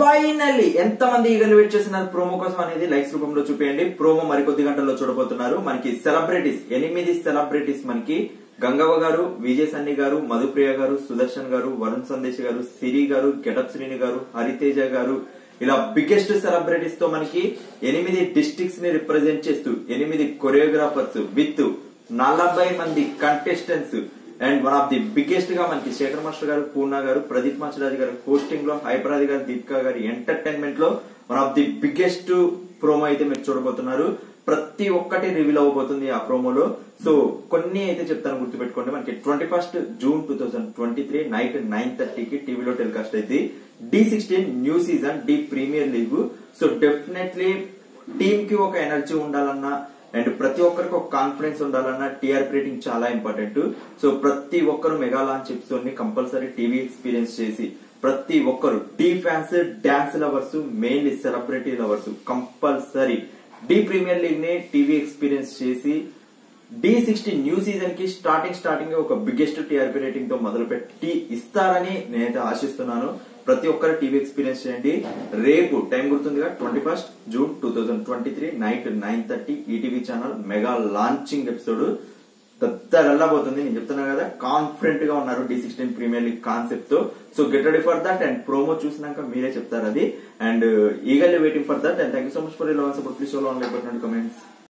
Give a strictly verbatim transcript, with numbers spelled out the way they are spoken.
Finally ఎంత మంది eagerly wait చేస్తున్నారు ప్రోమో కోసం అనేది లైక్స్ రూపంలో చూపేయండి. ప్రోమో మరికొద్ది గంటల్లో చూడబోతున్నారు. మనకి సెలబ్రిటీస్ ఎనిమిది సెలబ్రిటీస్ మనకి గంగవ్వ గారు, విజయ్ సన్ని గారు, మధుప్రియ గారు, సుదర్శన్ గారు, వరుణ్ సందేశ్ గారు, సిరి గారు, గెటప్ శ్రీని గారు, హరితేజ గారు, ఇలా బిగ్గెస్ట్ సెలబ్రిటీస్ తో మనకి ఎనిమిది డిస్ట్రిక్ట్స్ ని రిప్రజెంట్ చేస్తూ ఎనిమిది కొరియోగ్రాఫర్స్ విత్ నలభై మంది contestants and one of the biggest గా మనకి శేఖర్ మాస్టర్ గారు, పూర్ణ గారు, ప్రదీప్ మాస్టరాజు గారు హోస్టింగ్ లో, హైపరాది గారు, దీపికా గారి ఎంటర్టైన్మెంట్ లో one of the biggest promo అయితే మీరు చూడబోతున్నారు. ప్రతి ఒక్కటి రివీల్ అవ్వబోతుంది ఆ ప్రోమోలో. సో కొన్ని అయితే చెప్తాను, గుర్తుపెట్టుకోండి. మనకి twenty first June two thousand twenty three night nine థర్టీకి టీవీలో టెలికాస్ట్ అయితే the sixteen new season the premier league. So definitely team కి ఒక ఎనర్జీ ఉండాలన్నా అండ్ ప్రతి ఒక్కరికి ఒక కాన్ఫిడెన్స్ ఉండాలన్నా టీఆర్పీ రేటింగ్ చాలా ఇంపార్టెంట్. సో ప్రతి ఒక్కరు మెగా లాంచ్ ఎపిసోడ్ ని కంపల్సరీ టీవీ ఎక్స్పీరియన్స్ చేసి ప్రతి ఒక్కరు టీ fans, dance lovers, mainly celebrity lovers compulsory the premier league ని టీవీ ఎక్స్పీరియన్స్ చేసి డి సిక్స్టీన్ న్యూ సీజన్ కి స్టార్టింగ్ స్టార్టింగ్ ఒక బిగ్గెస్ట్ టీఆర్పీ రేటింగ్ తో మొదలు పెట్టి ఇస్తారని నేనైతే ఆశిస్తున్నాను. ప్రతి ఒక్కరు టీవీ ఎక్స్పీరియన్స్ చేయండి. రేపు టైం గుర్తుందిగా, twenty first June two thousand twenty three night nine thirty ETV channel mega launching episode పెద్ద వెళ్ళబోతుంది. నేను చెప్తున్నా కదా, కాన్ఫిడెంట్ గా ఉన్నారు the sixteen premier league concept తో. So get ready for that and promo చూసినాక మీరే చెప్తారు అది. And eagerly waiting for that and thank you so much for your love and support. Please show on like button and comments.